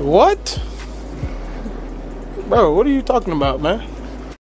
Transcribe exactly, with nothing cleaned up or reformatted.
What? Bro, what are you talking about, man?